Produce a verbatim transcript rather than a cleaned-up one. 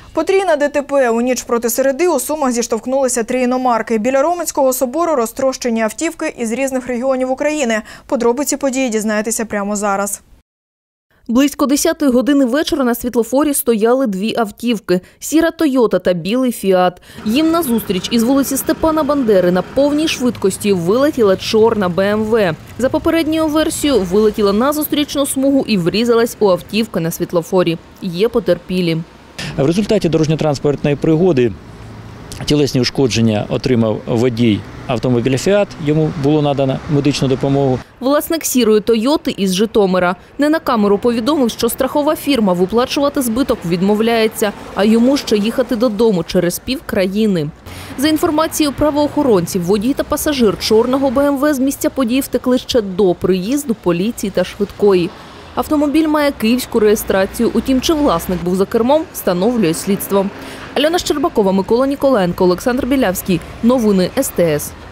Потрійне ДТП. У ніч проти середи у Сумах зіштовхнулися три іномарки. Біля Роменського собору розтрощені автівки із різних регіонів України. Подробиці події дізнаєтеся прямо зараз. Близько десятої години вечора на світлофорі стояли дві автівки – сіра «Тойота» та білий «Фіат». Їм назустріч із вулиці Степана Бандери на повній швидкості вилетіла чорна Бе Ем Ве. За попередньою версією, вилетіла на зустрічну смугу і врізалась у автівку на світлофорі. Є потерпілі. В результаті дорожньо-транспортної пригоди тілесні ушкодження отримав водій автомобіля «Фіат», йому було надано медичну допомогу. Власник сірої «Тойоти» із Житомира не на камеру повідомив, що страхова фірма виплачувати збиток відмовляється, а йому ще їхати додому через пів країни. За інформацією правоохоронців, водій та пасажир чорного Бе Ем Ве з місця події втекли ще до приїзду поліції та швидкої. Автомобіль має київську реєстрацію, утім, чи власник був за кермом, встановлює слідство. Альона Щербакова, Микола Ніколенко, Олександр Білявський. Новини Ес Те Ес.